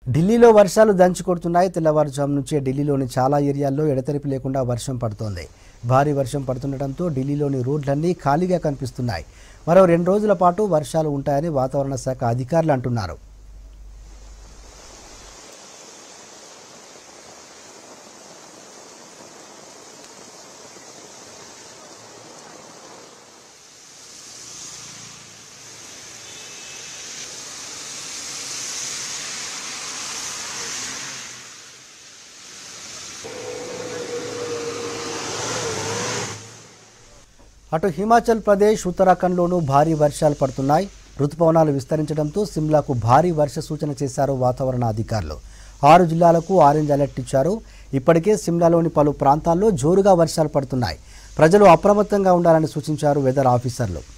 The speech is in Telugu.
ఢిల్లీలో వర్షాలు దంచుకొడుతున్నాయి. తెల్లవారుజాము నుంచే ఢిల్లీలోని చాలా ఏరియాల్లో ఎడతెరిపి లేకుండా వర్షం పడుతోంది. భారీ వర్షం పడుతుండటంతో ఢిల్లీలోని రోడ్లన్నీ ఖాళీగా కనిపిస్తున్నాయి. మరో 2 రోజుల పాటు వర్షాలు ఉంటాయని వాతావరణ శాఖ అధికారులు అంటున్నారు. అటు హిమాచల్ ప్రదేశ్, ఉత్తరాఖండ్లోనూ భారీ వర్షాలు పడుతున్నాయి. రుతుపవనాలు విస్తరించడంతో సిమ్లాకు భారీ వర్ష సూచన చేశారు వాతావరణ అధికారులు. 6 జిల్లాలకు ఆరెంజ్ అలర్ట్ ఇచ్చారు. ఇప్పటికే సిమ్లాలోని పలు ప్రాంతాల్లో జోరుగా వర్షాలు పడుతున్నాయి. ప్రజలు అప్రమత్తంగా ఉండాలని సూచించారు వెదర్ ఆఫీసర్లు.